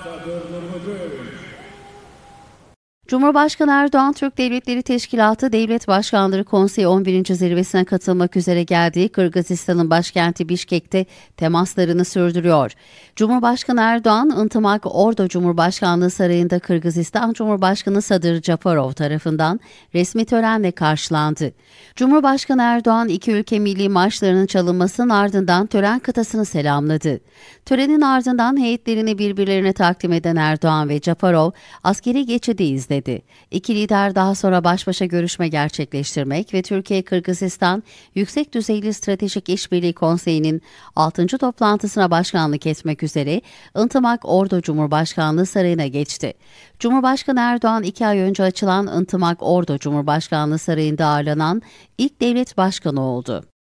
Cumhurbaşkanı Erdoğan, Türk Devletleri Teşkilatı Devlet Başkanları Konseyi 11. zirvesine katılmak üzere geldiği Kırgızistan'ın başkenti Bişkek'te temaslarını sürdürüyor. Cumhurbaşkanı Erdoğan, Intımak Ordu Cumhurbaşkanlığı Sarayı'nda Kırgızistan Cumhurbaşkanı Sadır Japarov tarafından resmi törenle karşılandı. Cumhurbaşkanı Erdoğan, iki ülke milli marşlarının çalınmasının ardından tören kıtasını selamladı. Törenin ardından heyetlerini birbirlerine takdim eden Erdoğan ve Japarov askeri geçidi izledi. İki lider daha sonra baş başa görüşme gerçekleştirmek ve Türkiye-Kırgızistan Yüksek Düzeyli Stratejik İşbirliği Konseyi'nin 6. toplantısına başkanlık etmek üzere Intımak Ordu Cumhurbaşkanlığı Sarayı'na geçti. Cumhurbaşkanı Erdoğan 2 ay önce açılan Intımak Ordu Cumhurbaşkanlığı Sarayı'nda ağırlanan ilk devlet başkanı oldu.